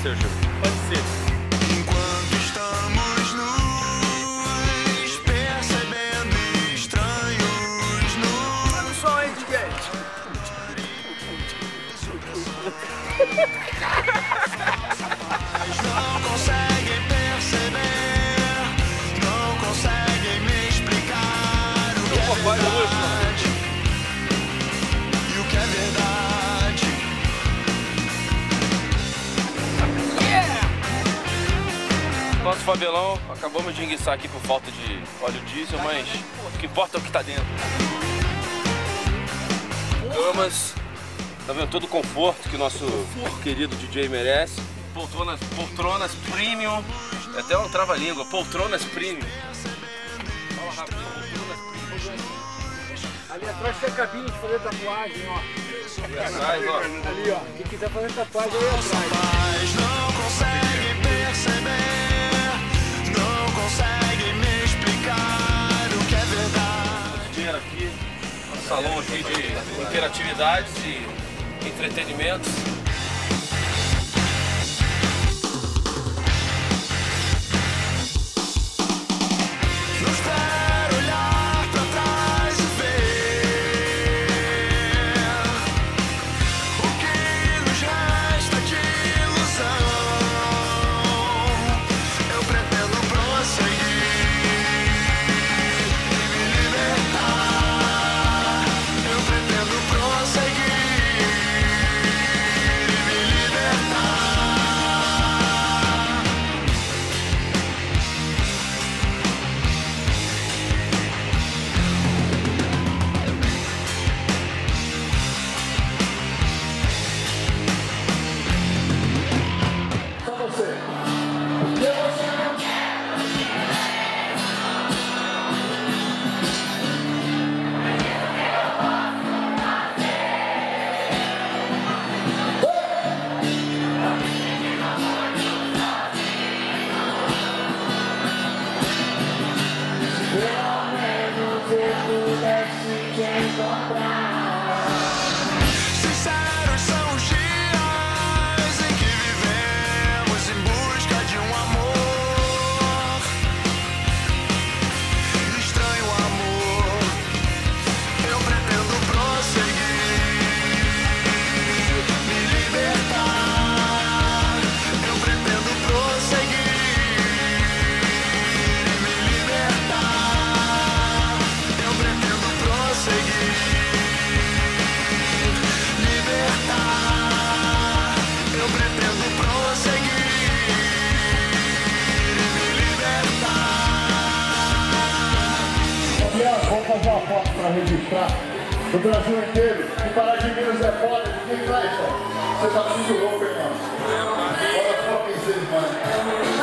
ser, Júlio. Pode ser. Enquanto estamos nus, percebendo estranhos nus. Olha o som aí, DJ. Mas não conseguem perceber, não conseguem me explicar o que é verdade e o que é verdade. Nosso Fabelão, acabamos de enguiçar aqui por falta de óleo diesel, mas o que importa é o que tá dentro. Camas, tá vendo todo o conforto que o nosso querido DJ merece. Poltronas premium, é até um trava-língua, poltronas premium. Fala rápido, poltronas premium. Ali atrás tem a cabine de fazer tatuagem, ó. Ali atrás, ó. Ali, ó. Quem quiser fazer tatuagem aí atrás. Mas não conseguem perceber, não conseguem me explicar o que é verdade. Dinheiro aqui, um salão aqui de interatividades e entretenimentos. Nos ver olhar pra trás e ver o que nos resta de ilusão. Eu pretendo prosseguir e me libertar. Eu pretendo prosseguir e me libertar. Sinceros são os dias em que vivemos em busca de um amor, estranho amor. Eu pretendo prosseguir, me libertar. Eu pretendo prosseguir e me libertar. Eu pretendo prosseguir. Libertar, eu pretendo prosseguir e me libertar. Gabriel, vamos fazer uma foto para registrar do Brasil inteiro. Se parar de Minas é foda, ninguém traz, ó. Você tá muito louco, irmão. Bora só quem vocês, mano.